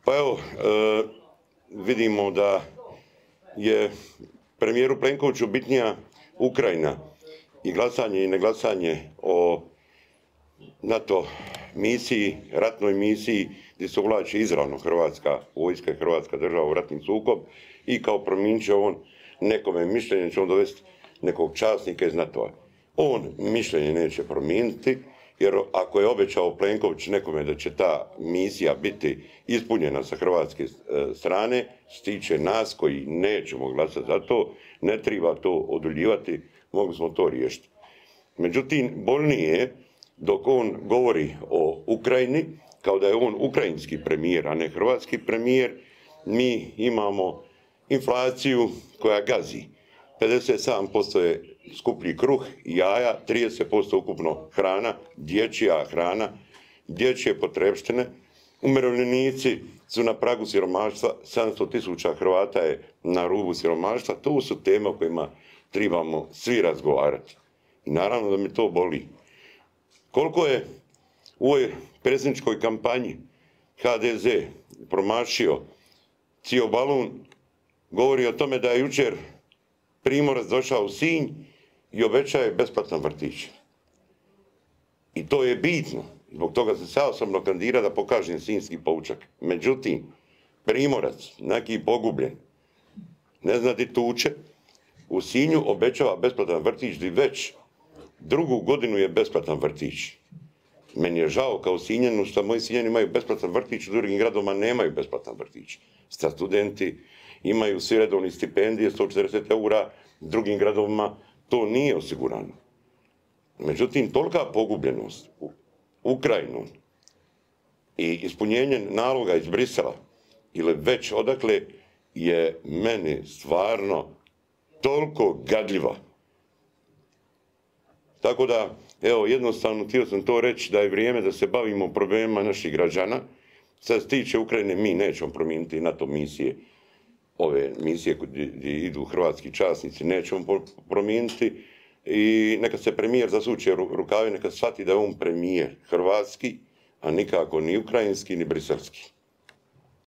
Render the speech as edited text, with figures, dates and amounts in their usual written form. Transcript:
Pa evo, vidimo da je premijeru Plenkoviću bitnija Ukrajina i glasanje i neglasanje o NATO misiji, ratnoj misiji gdje se uvlači izravno Hrvatska vojska i Hrvatska država u ratni sukob i kao promijenit će on nekome mišljenje, će on dovesti nekog časnika iz NATO-a. On mišljenje neće promijeniti, jer ako je obećao Plenković nekome da će ta misija biti ispunjena sa hrvatske strane, što se tiče nas koji nećemo glasati za to, ne treba to oduljivati, mogli smo to riješiti. Međutim, bolnije je dok on govori o Ukrajini, kao da je on ukrajinski premijer, a ne hrvatski premijer, mi imamo inflaciju koja gazi. 57% je skuplji kruh i jaja, 30% ukupno hrana, dječja hrana, dječje potrepštine. Umirovljenici su na pragu siromaštva, 700.000 Hrvata je na rubu siromaštva. To su teme o kojima trebamo svi razgovarati. I naravno da me to boli. Koliko je u ovoj predsjedničkoj kampanji HDZ promašio cijel balun, govori o tome da je jučer Primorac došao u Sinj i obećao je besplatan vrtić. I to je bitno. Zbog toga se ja osobno kandidira da pokažem sinjski poučak. Međutim, Primorac, neki Pogubljen, ne zna di tuče, u Sinju obećava besplatan vrtić, gdje već drugu godinu je besplatan vrtić. Meni je žao kao Sinjanu što moji Sinjani imaju besplatan vrtić, u drugim gradovima nemaju besplatan vrtić. Sta studenti imaju svi redovni stipendije, 140 eura, u drugim gradovima to nije osigurano. Međutim, tolika pogubljenost Ukrajinom i ispunjenje naloga iz Brisela ili već odakle je meni stvarno toliko gadljiva. Tako da, evo, jednostavno htio sam to reći da je vrijeme da se bavimo problemima naših građana. Sad se tiče Ukrajine, mi nećemo promijeniti NATO misije, ove misije gdje idu hrvatski časnici, nećemo promijeniti i neka se premijer zasuče rukave, neka shvati da je on premijer hrvatski, a nikako ni ukrajinski ni briselski.